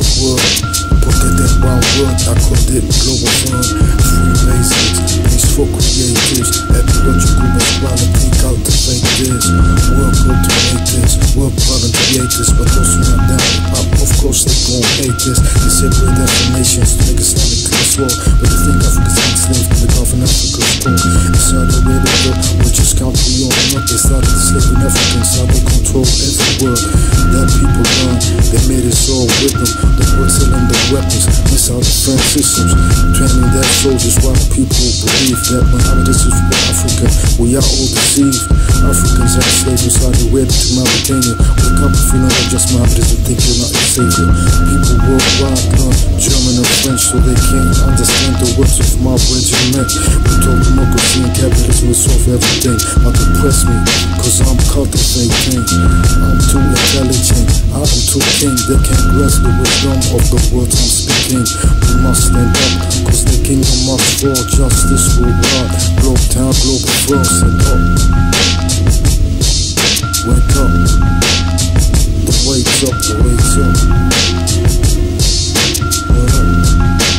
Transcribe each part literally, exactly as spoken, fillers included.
the world. Porque that one word, I called it global firm. Free basics, peaceful creatives. Ecological equality, cultivate this. Work out to make this, work hard and create this. But those who are down with pop, of course they gon' hate this. They separate definitions to make Islamic class war. But they think Africa's enslaved in the Gulf and Africa's poor. Inside the radio, which is country on up. They started enslaving Africans, how they control every word that people learn. They made us all with them. The words selling the weapons, miss our defense systems, training their soldiers while people believe that Muhammad is for Africa. We are all deceived. Africans are slaves inside the way to Mauritania. Wake up if you know that just Muhammad is and think you're not a savior. People worldwide learn German and French so they can't understand the words of my regiment. We talk democracy and capitalism will solve everything. Not depress me, cause I'm cultivating. I'm too intelligent, I am too king. They can't grasp the wisdom of the words I'm speaking. We must stand up, cause the kingdom must fall. Justice will rise, globe town, global firm, stand up. Wake up, the wake's up, the wake's up. What up?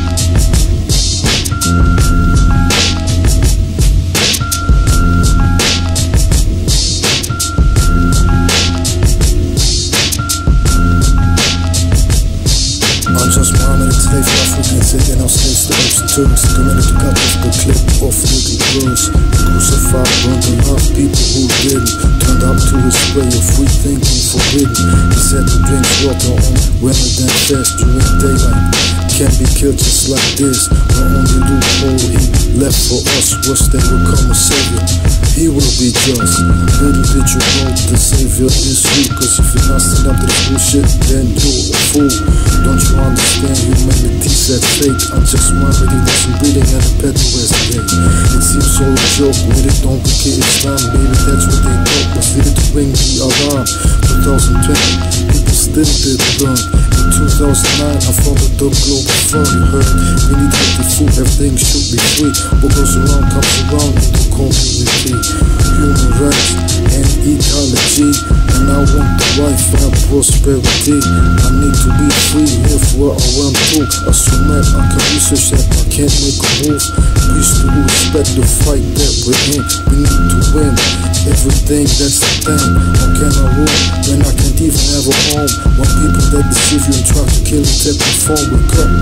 I'm just Muhammad, enslaved for Africans, taking our slaves to Arabs and Turks. Community cut off the clip of little girls. Crucified, burned and loved people who didn't. Turned up to his way of free thinking forbidden. He said to drink water on women then fast during daylight. Can't be killed just like this. The only loophole he left for us was they will come a savior. He will be just. Little did you know the savior is you. Cause if you're not standing up to this bullshit, then you're a fool. Don't you understand humanity said fake? I'm just Muhammad, that's some breathing and a pet was gay. It seems all a joke when it don't become Islam. Maybe that's what they thought was needed to ring the alarm. twenty twenty, people still didn't learn. In two thousand nine, I founded the Globalfirm. You heard, we need healthy food, everything should be free. What goes around comes around in the community. Human rights and ecology, and I want the Wi-Fi prosperity. I need to be free, live where I want to. Assume that I can research that I can't make a move. Please to respect the fight that we're in. We need to win everything, that's the thing. How can I rule when I can't even have a home? When people that deceive you and try to kill you take the phone. Wake up,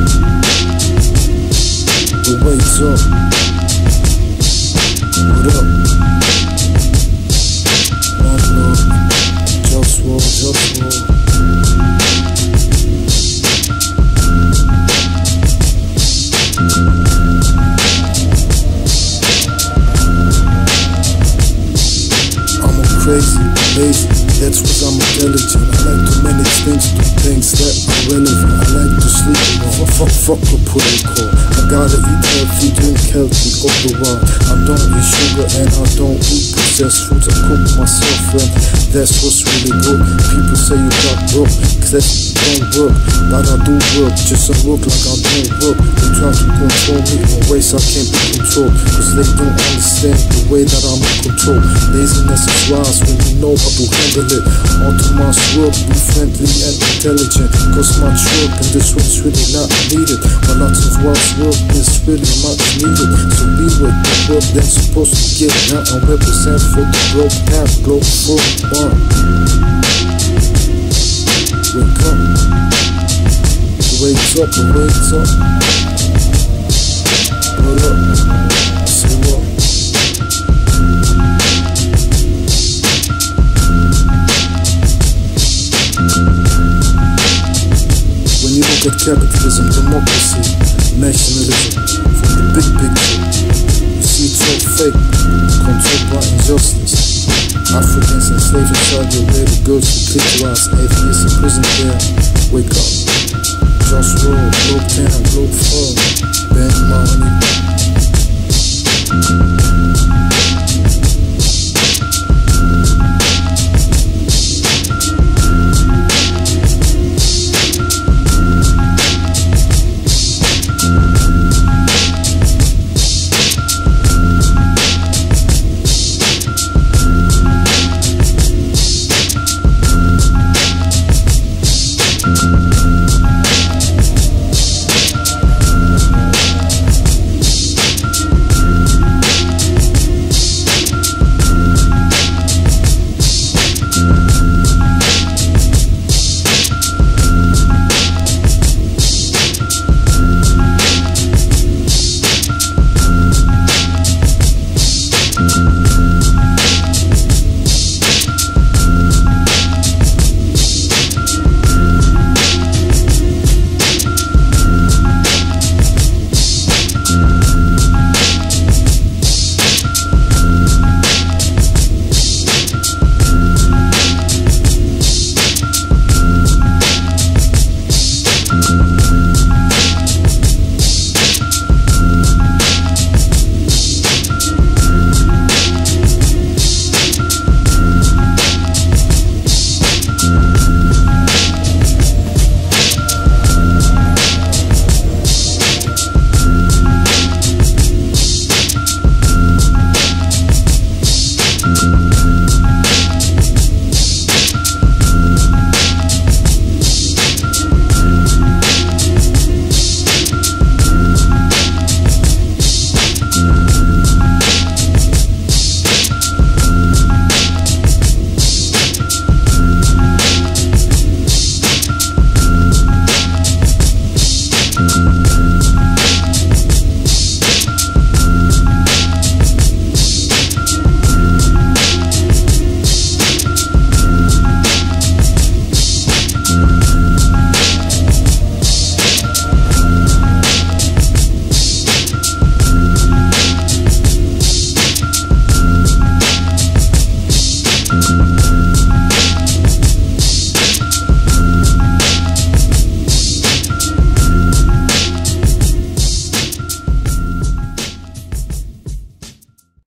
the wake's up. What up? One love, JustWar, JustWar. Crazy, lazy, that's cause I'm intelligent. I like to manage things, do things that are relevant. I like to sleep alone, fuck, fuck a protocol. I gotta eat healthy, drink healthy, all the while. I don't eat sugar and I don't eat processed foods. I cook myself and that's what's really good. People say you got broke, cause that don't work. But I do work, just I work like I don't work. They try to control me in ways I can't be controlled. Cause they don't understand the way that I'm in control. Laziness is wise when you know how to handle it. Onto my work, be friendly and intelligent. Cause much work and this one's really not needed. But lots of wise work is really much needed. So be with the work that's supposed to get done and represent for the globe now, globe for one. Wake up, the wake's up, the wake's up. Roll up, say what? When you look at capitalism, democracy, nationalism, from the big picture, you see it's all fake, controlled by injustice. Africans enslaved inside your way, the girls who clitorize, atheists in prison there. Wake up, JustWar, Globe town, Globalfirm, band money.